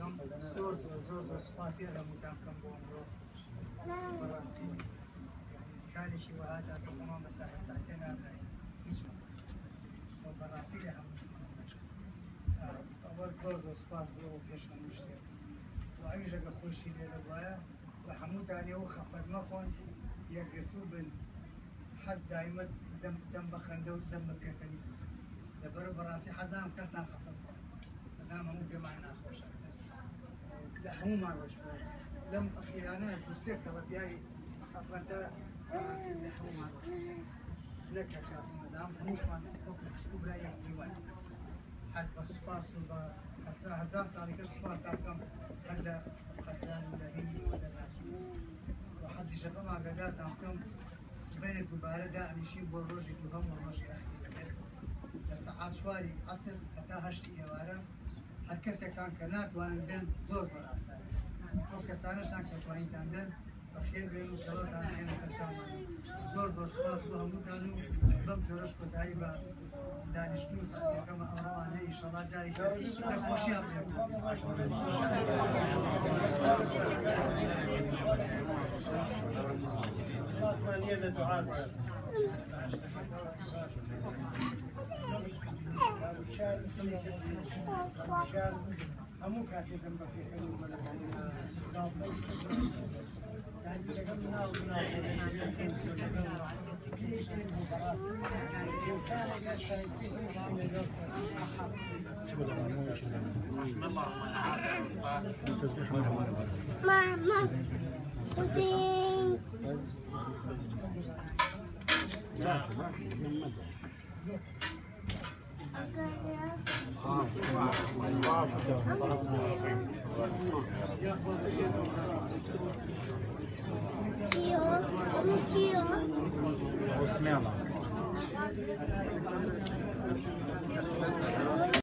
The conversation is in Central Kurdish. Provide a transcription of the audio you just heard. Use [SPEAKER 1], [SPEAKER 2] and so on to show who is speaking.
[SPEAKER 1] کم زور سپاسی هەمووتان بکەم بۆ ئەمڕۆ بەڕاستی کارێکی وەهاتا کە خۆمان بە ساحب تاسێ نازانین هیچمان بەڕاستی لە هەمووشمان ئەوە زۆر سپاس بۆ پێش هەموو شتێک و ئەویش ئەگە خۆشی لێرە وایە و هەمووتانێ و خەفەت مەخۆن یەکگرتوو بن هەر دایمەت دەم بە خەندە و دەم بە پێکەنی لەبەرە بەڕاستی حەزام کەسان خەفەت بکەن حەزام هەموو پێمان ناخۆشە لە هەموومان ڕۆشتووە لەم ئەخیرانە دووسێ کەڵەبیای ئەفرەتە بەڕاستی لە هەموومان ڕۆشتووە نەکە کاتمەزام هەمووشمان وەکو خوشک و برای یەکدیوان هەر بە سوپاس و بە هەزار ساڵی کەش سوپاستا بکەم هەر لە خەزان و لە هێنی دەرناچین و حەزیشە بەم ئاگادارتان بکەم سبەینە دووبارە دائەنیشین بۆ ڕۆژی دووهەم و ڕۆژی ئەخیر دەبێت لە سەعات 4 عەسر هەتا 8 ئێوارە هەر کەسێکتان کە ناتوانن بێن زۆر ئاسانە ئەو کەسانەشتان کە توانیتان بێن بەخێر بێن و کەڵەتان هێنە سەرچاومان زۆر سپاس بۆ هەمووتان و بەم جۆرەش کۆتایی بە دانیشتن و تازیەکەمە ئەوڕەوانە ئینشەڵڵا جارێکی لەخۆشیان بێت هەموو کاتێکم بە پێکەنی و بەلەکانی
[SPEAKER 2] ماما حسين
[SPEAKER 3] Смело.